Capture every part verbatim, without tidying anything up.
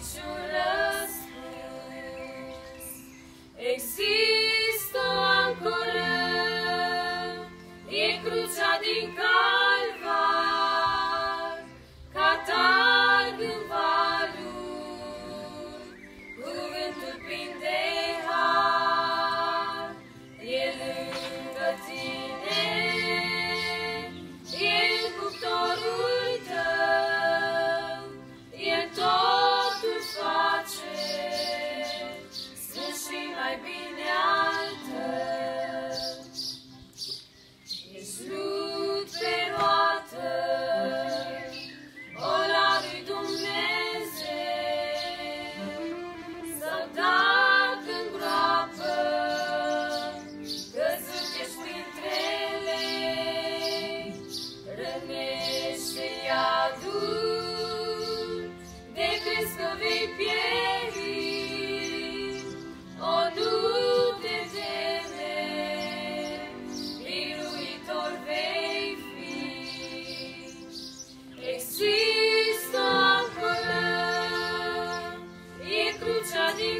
niciun răspuns. Există o ancoră, e crucea din Calvar, catarg în valuri, cuvântul plin de har, e lângă tine, e cuptorul tău, el totul face, sfânt și mai bine al tău. Ești lut pe roată, ola lui Dumnezeu, sau dacă în groapă, căzut ești printre lei, rănește iadul, de crezi că vei pieri, o nu te teme, biruitor vei fi. Există o ancoră, e crucea din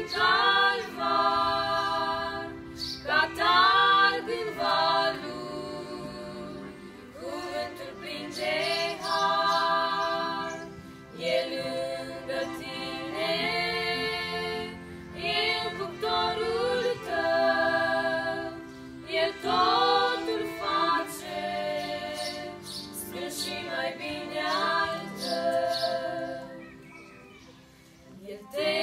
Calvar, catarg în valuri, cuvântul plin de har, e lângă tine, e cuptorul tău, el totul face, sfânt și mai bine al tău. El te